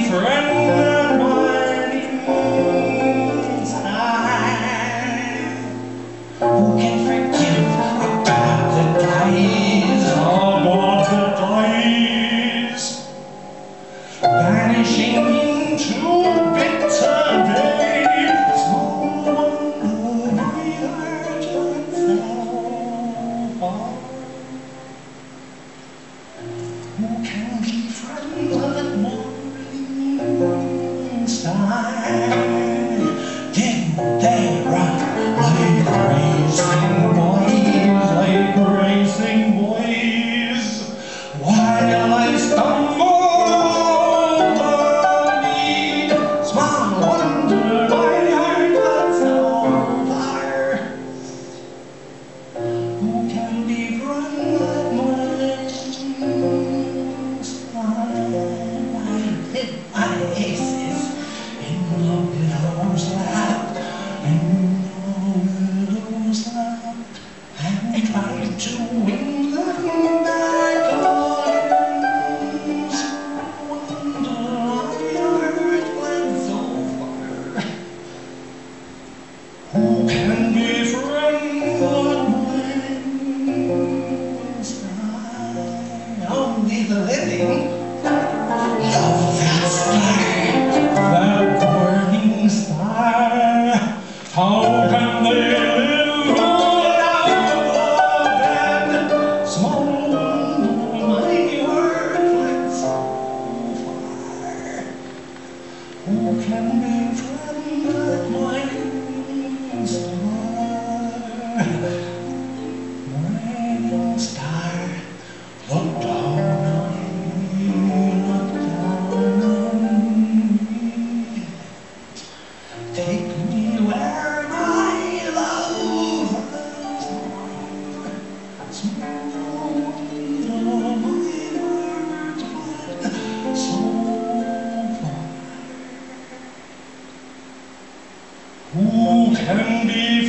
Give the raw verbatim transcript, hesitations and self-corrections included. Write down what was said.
friend at my knees high. Who can forgive about the days, about the days, vanishing into bitter days? Small wonder my heart went so far. Who can befriend that morning star? Did they run like racing boys, like racing boys, while I stumbled on me? Small wonder my heart got so far. Who can befriend that morning star? I hid my aces in the widow's lap, in the widow's lap, and tried to win them back again. Wonder my heart went so far. Who can befriend that morning star? Only the living love that star, that burning star. How can they live without love? Small wonder my heart went so far. Who can befriend that morning star? Morning star, look down on me, look down on me. Take me where my love has gone. Small wonder my heart went so far. Who can be